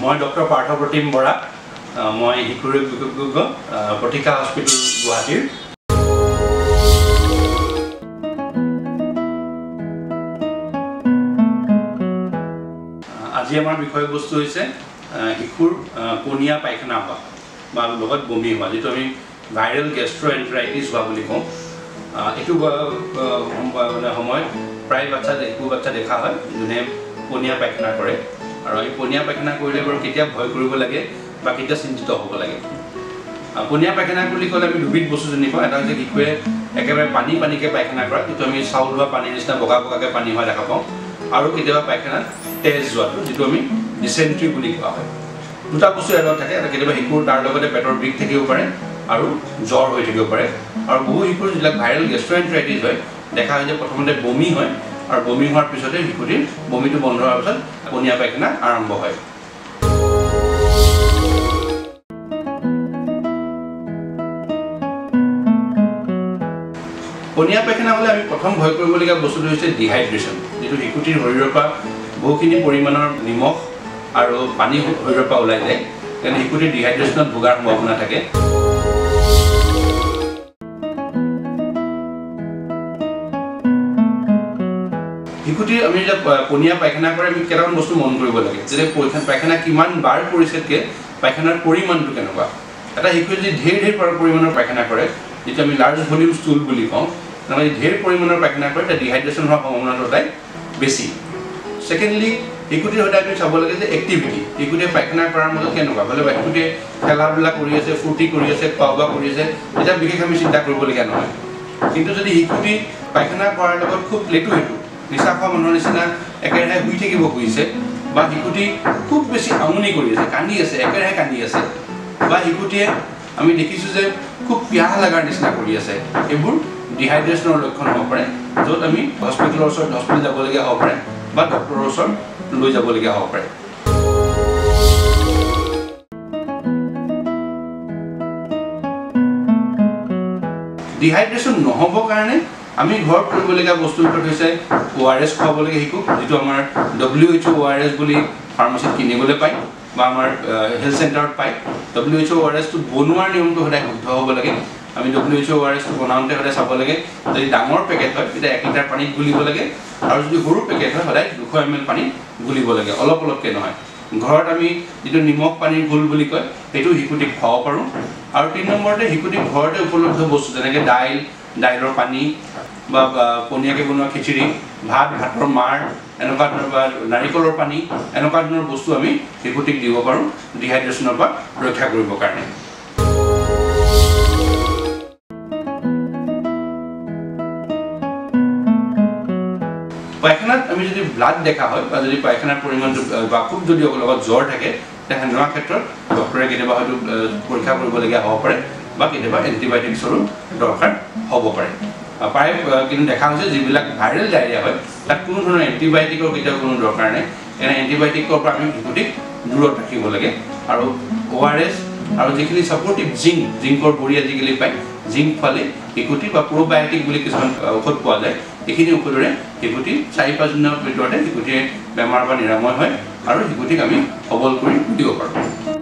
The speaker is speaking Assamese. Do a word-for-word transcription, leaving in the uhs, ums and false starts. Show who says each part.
Speaker 1: মই ডক্টৰ Partha Pratim Bora, মই হিকুৰি বিশেষজ্ঞ Pratiksha Hospital Guwahati। আজি আমাৰ বিষয়বস্তু হৈছে হিকুৰ কোনিয়া পায়খানা হোৱা বা লগত বমি হোৱা, যেটো আমি ভাইৰেল গ্যাস্ট্ৰোএন্টেৰাইটিছ হোৱা বুলি কওঁ। এইটো সময়ত প্ৰায় বাচ্চা দেখো বাচ্চা দেখা হয় যোনে কোনিয়া পায়খানা কৰে, আৰু এই কোনিয়া পায়খানা কৰিলে বাৰু কেতিয়া ভয় কৰিব লাগে বা কেতিয়া চিন্তিত হ'ব লাগে। কোনিয়া পায়খানা বুলি ক'লে আমি দুবিধ বস্তু জানি পাওঁ। এটা হৈছে হিকুৱে একেবাৰে পানী পানীকে পায়খানা কৰা, যিটো আমি চাউল ধোৱা পানীৰ নিচিনা বগা বগাকৈ পানী হোৱা দেখা পাওঁ, আৰু কেতিয়াবা পায়খানাত তেজ যোৱাটো, যিটো আমি ডিচেণ্ট্ৰি বুলি কোৱা হয়। দুটা বস্তু এডত থাকে, এটা কেতিয়াবা হিকুৰ তাৰ লগতে পেটৰ বিষ থাকিব পাৰে আৰু জ্বৰ হৈ থাকিব পাৰে। আৰু বহু হিকুৰ যিবিলাক ভাইৰেল গ্যাস্ট্ৰোএন্টেৰাইটিছ হয়, দেখা হয় যে প্ৰথমতে বমি হয়, আৰু বমি হোৱাৰ পিছতে হিকুটিৰ বমিটো বন্ধ হোৱাৰ পিছত কোনিয়া পায়খানা আৰম্ভ হয়। কোনিয়া পায়খানা হ'লে আমি প্ৰথম ভয় কৰিবলগীয়া বস্তুটো হৈছে ডিহাইড্ৰেশ্যন, যিটো হিকুটিৰ শৰীৰৰ পৰা বহুখিনি পৰিমাণৰ নিমখ আৰু পানী শৰীৰৰ পৰা ওলাই যায়, তেনে হিকুটিৰ ডিহাইড্ৰেশ্যনত ভোগাৰ সম্ভাৱনা থাকে। হিকুটিৰ আমি যেতিয়া কোনিয়া পায়খানা কৰে, আমি কেইটামান বস্তু মন কৰিব লাগে, যে পায়খানা কিমান বাৰ কৰিছেতকৈ পায়খানাৰ পৰিমাণটো কেনেকুৱা। এটা হিকুৱে যদি ঢেৰ ঢেৰ পৰিমাণৰ পায়খানা কৰে, যিটো আমি লাৰ্জ ভলিউম ষ্টুল বুলি কওঁ, তাৰমানে ঢেৰ পৰিমাণৰ পায়খানা কৰে, তেতিয়া ডিহাইড্ৰেশ্যন হোৱাৰ সম্ভাৱনাটো সদায় বেছি। ছেকেণ্ডলি, হিকুটিৰ সদায় আমি চাব লাগে যে এক্টিভিটি, হিকুটিয়ে পায়খানা কৰাৰ মাজত কেনেকুৱা, বোলে হিকুটিয়ে খেলা ধূলা কৰি আছে, ফূৰ্তি কৰি আছে, খোৱা বোৱা কৰি আছে, তেতিয়া বিশেষ আমি চিন্তা কৰিবলগীয়া নহয়। কিন্তু যদি হিকুটি পায়খানা কৰাৰ লগত খুব লেটু হেতু নিচা খোৱা মানুহৰ নিচিনা একেৰাহে শুই থাকিব খুজিছে, বা হিকুটি খুব বেছি আমনি কৰি আছে, কান্দি আছে, একেৰাহে কান্দি আছে, বা হিকুটিয়ে আমি দেখিছোঁ যে খুব পিয়াহ লগাৰ নিচিনা কৰি আছে, এইবোৰ ডিহাইড্ৰেশ্যনৰ লক্ষণ হ'ব পাৰে, য'ত আমি হস্পিটেলৰ ওচৰত হস্পিটেল যাবলগীয়া হ'ব পাৰে বা ডক্টৰৰ ওচৰত লৈ যাবলগীয়া হ'ব পাৰে। ডিহাইড্ৰেশ্যন নহ'বৰ কাৰণে আমি ঘৰত কৰিবলগীয়া বস্তুৰ ভিতৰত হৈছে অ' আৰ এছ খুৱাবলগীয়া শিকোঁ, যিটো আমাৰ W H O' O' R S বুলি ফাৰ্মাচীত কিনিবলৈ পায় বা আমাৰ হেল্থ চেণ্টাৰত পায়। W H O' O' R এছটো বনোৱাৰ নিয়মটো সদায় শুদ্ধ হ'ব লাগে। আমি W H O' O' R এছটো বনাওঁতে সদায় চাব লাগে, যদি ডাঙৰ পেকেট হয় তেতিয়া এক লিটাৰ পানীত গুলিব লাগে, আৰু যদি সৰু পেকেট হয় সদায় দুশ এম এল পানীত গুলিব লাগে, অলপ অলপকৈ নহয়। ঘৰত আমি যিটো নিমখ পানীৰ ঘোল বুলি কয়, সেইটো হিকুটিক খুৱাব পাৰোঁ। আৰু তিনি নম্বৰতে হিকুটিক ঘৰতে উপলব্ধ বস্তু যেনেকৈ দাইল, দাইলৰ পানী বা পনীয়াকৈ বনোৱা খিচিৰি, ভাত, ভাতৰ মাৰ, এনেকুৱা ধৰণৰ বা নাৰিকলৰ পানী, এনেকুৱা ধৰণৰ বস্তু আমি হিকুটিক দিব পাৰোঁ ডিহাইড্ৰেশ্যনৰ পৰা ৰক্ষা কৰিবৰ কাৰণে। পায়খানাত আমি যদি ব্লাড দেখা হয় বা যদি পায়খানাৰ পৰিমাণটো বা খুব যদি লগত জ্বৰ থাকে, তেতিয়া সেনেকুৱা ক্ষেত্ৰত ডক্টৰে কেতিয়াবা হয়তো পৰীক্ষা কৰিবলগীয়া হ'ব পাৰে বা কেতিয়াবা এণ্টিবায়'টিক্সৰো দৰকাৰ হ'ব পাৰে। প্ৰায় কিন্তু দেখা হৈছে যিবিলাক ভাইৰেল ডায়েৰিয়া হয়, তাত কোনো ধৰণৰ এণ্টিবায়'টিকৰ কেতিয়াও কোনো দৰকাৰ নাই। এনে এণ্টিবায়'টিকৰ পৰা আমি হিকুটিক দূৰত ৰাখিব লাগে, আৰু অ' আৰ এছ আৰু যিখিনি ছাপৰ্টিভ জিংক, জিংকৰ বড়ি আজিকালি পায়, জিংক খোৱালে হিকুটি বা প্ৰ'বায়'টিক বুলি কিছুমান ঔষধ পোৱা যায়, এইখিনি ঔষধৰে হিকুটি চাৰি পাঁচ দিনৰ ভিতৰতে হিকুটিয়ে বেমাৰ বা নিৰাময় হয়, আৰু হিকুটিক আমি সবল কৰি দিব পাৰোঁ।